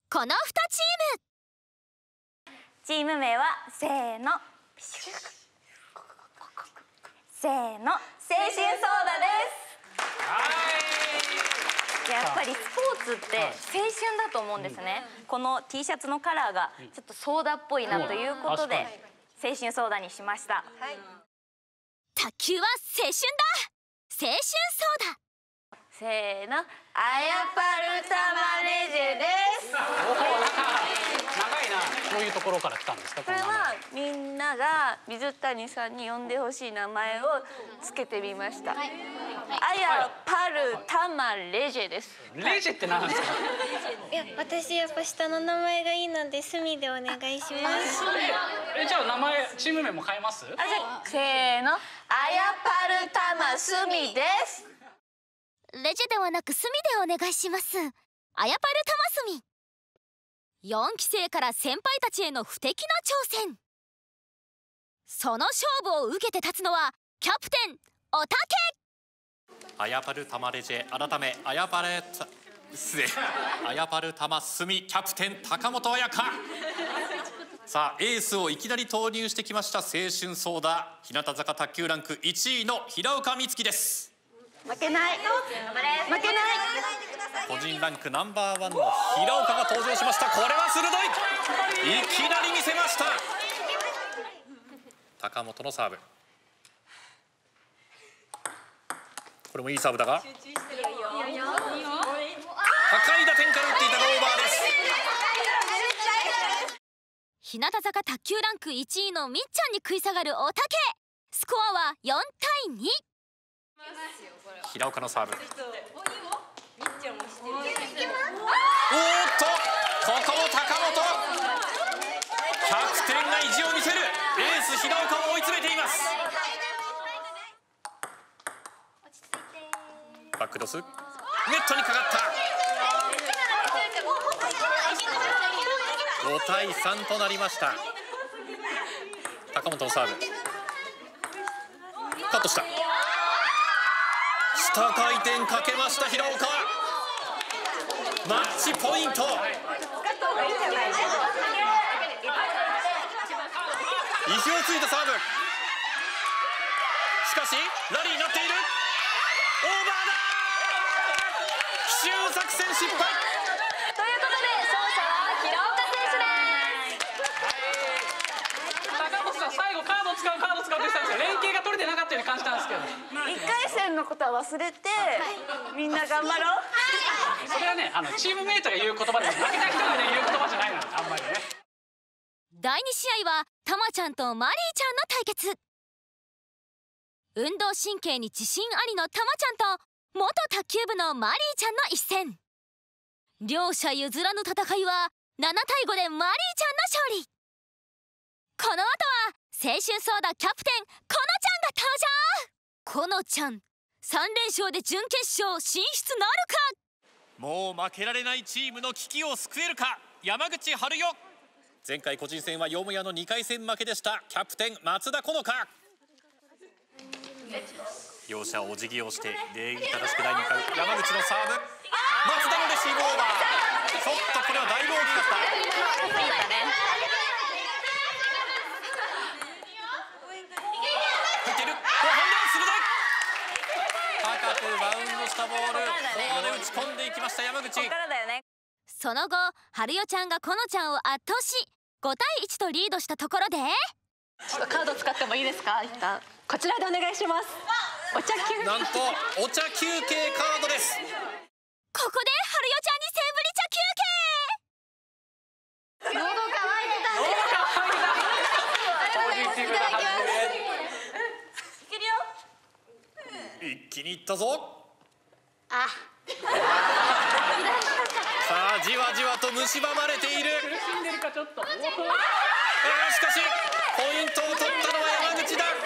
この2 チーム名はせーのせーの、青春ソーダです。やっぱりスポーツって青春だと思うんですね。この T シャツのカラーがちょっとソーダっぽいなということで青春ソーダにしました。 卓球は青春だ、青春ソーダ。 せーの、あやパルタマレジェです。 長いな。どういうところから来たんですか？ これはみんなが水谷さんに呼んでほしい名前をつけてみました。あやパルタマレジェです。 レジェって何ですか？ いや、私やっぱ下の名前がいいのでスミでお願いします。 じゃあ名前チーム名も変えます？ じゃあせーの、あやパルタマスミです。 レジェではなくスミでお願いします。あやパルタマスミ。4期生から先輩たちへの不敵な挑戦。その勝負を受けて立つのはキャプテンおたけ。 あやパルタマレジェ改めあやパルタマスミキャプテン高本彩香。さあエースをいきなり投入してきました青春ソーダ、日向坂卓球ランク1位の平岡美月です。 負けない、負けない。 個人ランクナンバー1の平岡が登場しました。これは鋭い、いきなり見せました。高本のサーブ、これもいいサーブだが高い打点から打っていたがオーバーです。 日向坂卓球ランク1位のみっちゃんに食い下がるおたけ。スコアは4対2。 平岡のサーブ、おーっとここも高本キャプテンが意地を見せる。エース平岡を追い詰めています。バックトス、ネットにかかった。5対3となりました。高本のサーブ、カットした、下回転かけました平岡。マッチポイント。意表をついたサーブ、しかしラリーになっている。オーバーだ。奇襲作戦失敗。 ということで勝者は平岡選手です。 高本さん最後カード使うって言ってたんですけど、連携が取れてなかったように感じたんですけど、 1回戦のことは忘れてみんな頑張ろう。 それはね、チームメイトが言う言葉で負けた人がね言う言葉じゃないの、あんまりね。 第2試合はたまちゃんとマリーちゃんの対決。運動神経に自信ありのたまちゃんと元卓球部のマリーちゃんの一戦。両者譲らぬ戦いは7対5でマリーちゃんの勝利。この後は青春ソーダキャプテンこのちゃんが登場。このちゃん3連勝で準決勝進出なるか。 もう負けられないチームの危機を救えるか山口春代。前回個人戦はよもやの2回戦負けでしたキャプテン松田好花。両者お辞儀をして礼儀正しく台に向かう山口のサーブ、松田のレシーブオーバー。ちょっとこれはだいぶ大きかった。入っている、後半で鋭い、高くバウンドしたボール、ここで打ち込んでいきました山口。 その後春代ちゃんがこのちゃんを圧倒し5対1とリードしたところで、 ちょっとカード使ってもいいですか。一旦こちらでお願いします。お茶休憩、 なんとお茶休憩カードです。 ここで春代ちゃんにセーブリ茶休憩。 喉乾いてたんです。いただきます。いけるよ。 一気にいったぞ。 あ、 さあじわじわと蝕まれている。 苦しんでるかちょっと。 しかしポイントを取ったのは山口だ。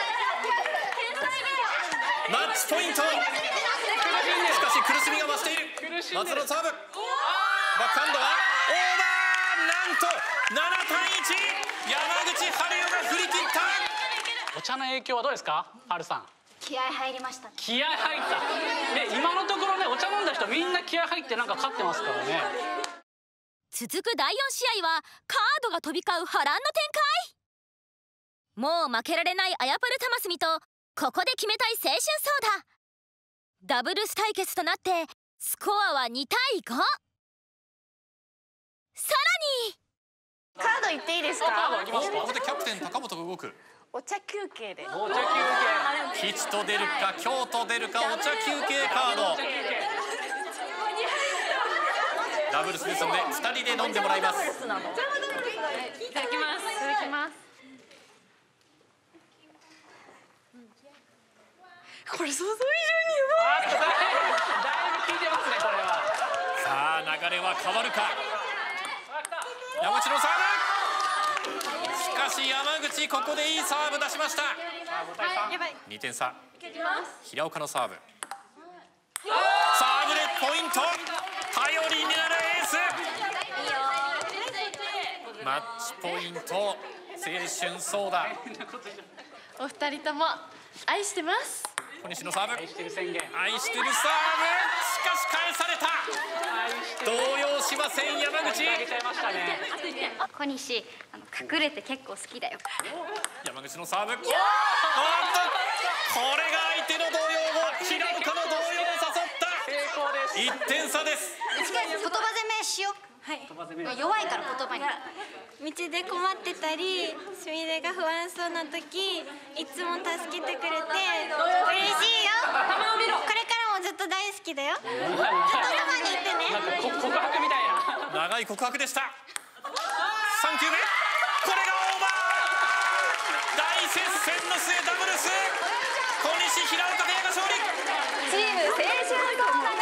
マッチポイント。しかし苦しみが増している。松田のサーブ、バックハンドはオーバー。なんと7対1、山口春代が振り切った。 お茶の影響はどうですか、春さん。 気合入りましたね。 気合入った。で今のところね、お茶飲んだ人みんな気合入ってなんか勝ってますからね。 続く第4試合はカードが飛び交う波乱の展開。もう負けられないあやぷる玉澄とここで決めたい青春ソーダ。ダブルス対決となってスコアは2対5。さらにカード言っていいですか？ ここでキャプテン高本が動く。 お茶休憩で。 お茶休憩。 吉と出るか京と出るか、お茶休憩カード。ダブルスですので2人で飲んでもらいます。 いただきます。いただきます。これ想像以上にだいぶ効いてますねこれは。 さあ流れは変わるか。山口のサーブ。しかし山口ここでいいサーブ出しました。2点差。平岡のサーブ。サーブでポイント。頼りになるエース。マッチポイント青春ソーダ。 お二人とも愛してます。 小西のサーブ。 愛してる宣言。 愛してるサーブ。しかし返された。動揺しません山口。 上げちゃいましたね。 小西、隠れて結構好きだよ。 山口のサーブ。おっと、これが相手の動揺を平岡の動揺を誘った。1点差です。 言葉攻めしよう。弱いから言葉に。 道で困ってたりすみれが不安そうな時いつも助けてくれて嬉しいよ。これからもずっと大好きだよ。ずっとそばにいてね。 告白みたいな。 長い告白でした。3球目、これがオーバー。大接戦の末ダブルス。小西平岡ペアが勝利。 チーム青春ソーダ